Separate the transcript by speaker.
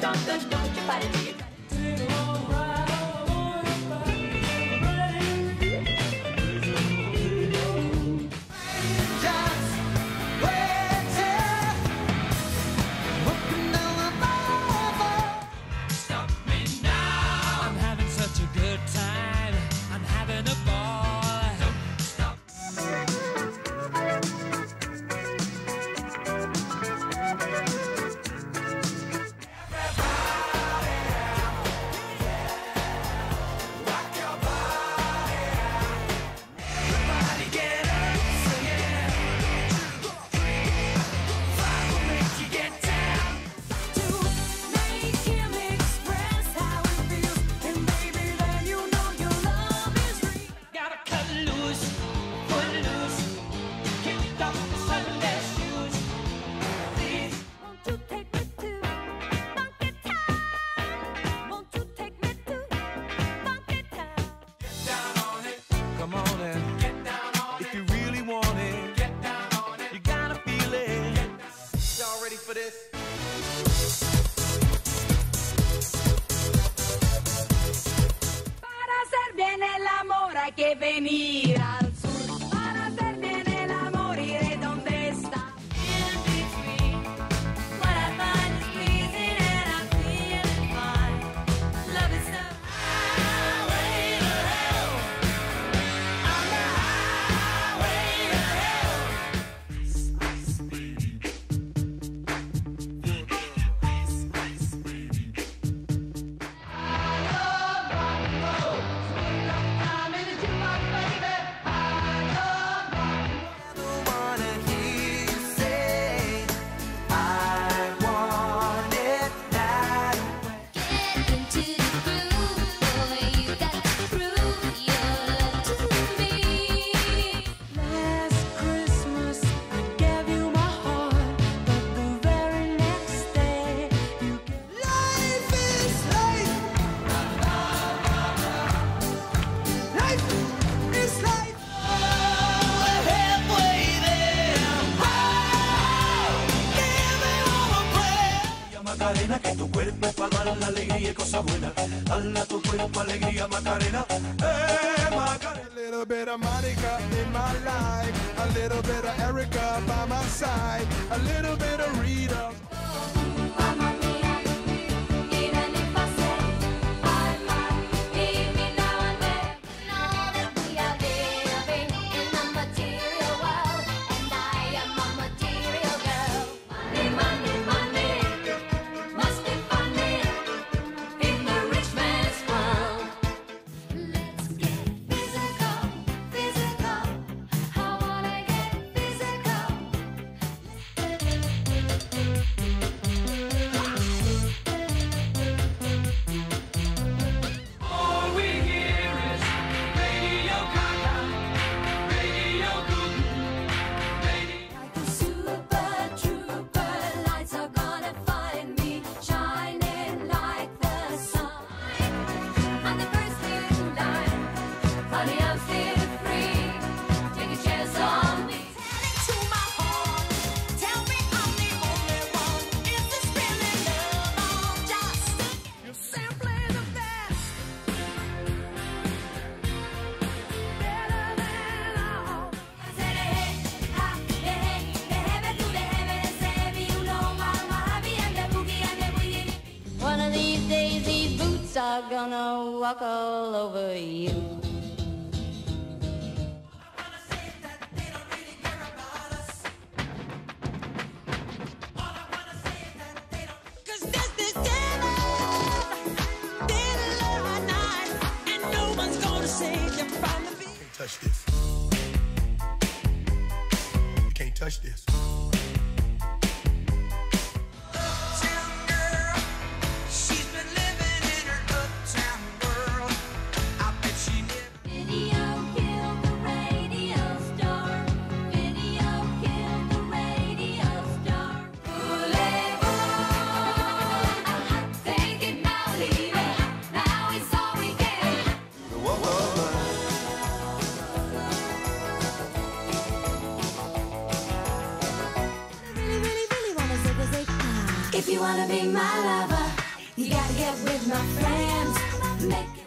Speaker 1: something, don't you fight it till you try it. Hay que venir al sur para hacer bien el amor y de dónde está. In between, what I find is pleasing and I'm feeling fine. Love is the highway to hell. On the highway to hell.
Speaker 2: Macarena, que tu cuerpo para dar la alegría y cosa buena. Dale a tu cuerpo alegría, Macarena. Macarena.
Speaker 3: A little bit of Monica in my life, a little bit of Erica by my side, a little bit of Rita.
Speaker 1: Mamma mia, even if I say I might leave me now and then. Know that we are living in a material world, and I am a material girl. Money, money, money, must be funny in the rich man's world. Let's get physical, physical. I wanna get physical.
Speaker 2: All we hear is Radio Gaga, Radio Goo, Radio.
Speaker 1: Like a super trooper, lights are gonna find me shining like the sun. I'm the first in line, honey, I'm still free. Take a chance on me. Tell it to my heart, tell me I'm the only one. Is this really love or just you're simply the best, better than all. Hey, ha, hey, déjeme tú, déjeme de ser mi uno, mama, happy and the boogie and the boogie. One of these days, these boots are gonna walk all over you.
Speaker 4: Cause this did love night, and no one's gonna save you from the beat.
Speaker 3: Can't touch this. You can't touch this.
Speaker 4: She's been living in her uptown world. I bet she never.
Speaker 1: Video killed the radio star. Video killed the radio star. Take it now, leave it. Now it's all we get. Really, really, really wanna say, ah. If you wanna be my lover, get with my friends. Make